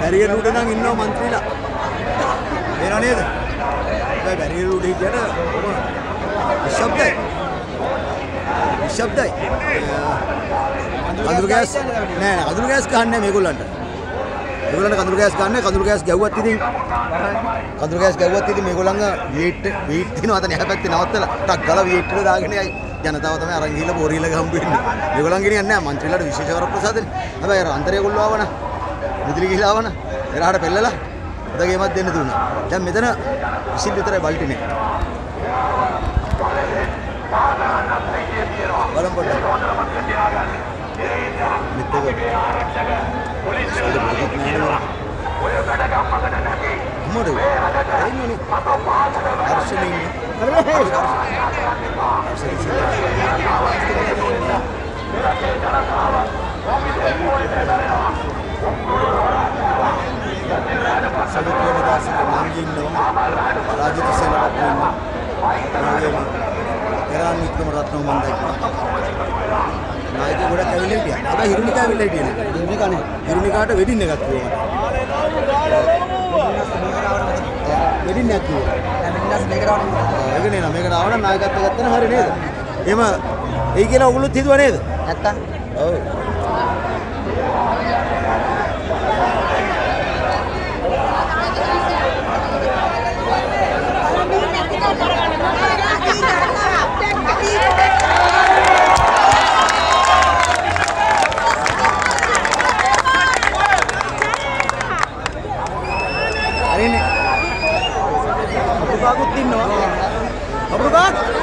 Barrier උඩ නම් ඉන්නවා മന്ത്രിලා. එනවා නේද? ඒ බැරියර් උඩ හිටියට ශබ්දයි. ශබ්දයි. කඳුළු ගෑස් නෑ කඳුළු ගෑස් ගන්නෑ මේගොල්ලන්ට. මේගොල්ලන්ට කඳුළු ගෑස් ගන්නෑ. කඳුළු ගෑස් ගැව්වත් ඉතින් මේගොල්ලන්ගේ වීට් දිනවා අතන එහා පැත්තේ නවත්තලා ටක් ගාලා වීට් එක දාගෙන යයි. ජනතාව තමයි අරන් ගිහලා බෝරියල ගහම් වෙන්නේ. මේගොල්ලන් ගෙනියන්නේ නැහැ മന്ത്രിලාට විශේෂ වරප්‍රසාදනේ. හැබැයි අර අන්තරේ ගොල්ලෝ ආවන. මිදිලි ගිහලා ආවන. එරහට පෙල්ලලා උදගේමක් දෙන්න දුන්නා. දැන් මෙතන විසිල් විතරයි බල්ටිනේ. බලන්න පොඩ්ඩක්. මොකද? එන්නේ අර්ශනේ. හිරුනිකාට වෙඩින් එකක් කිව්වා. වෙඩින් එකක් කිව්වා. ඒක නේ මේකට ආවනම් නායකත්වය ගත්තම හරි නේද? එහෙම එයි කියලා ඔයගොල්ලොත් හිතුවා නේද? නැත්තම්. ඔව්. Bagus tim no. Bagus.